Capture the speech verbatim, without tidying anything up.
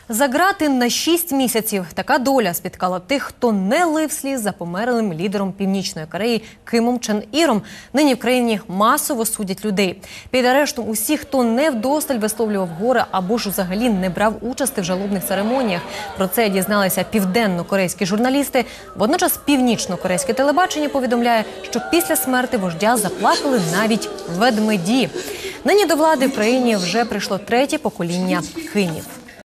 За ґрати на шість місяців. Така доля спіткала тих, хто не лив сліз за померлим лідером Північної Кореї Кимом Чен Іром. Нині в країні масово судять людей. Під арештом усі, хто не вдосталь висловлював горе або ж взагалі не брав участі в жалобних церемоніях. Про це дізналися південно-корейські журналісти. Водночас північно-корейське телебачення повідомляє, що після смерти вождя заплакали навіть ведмеді. Нині до влади в країні вже прийшло третє покоління Кимів.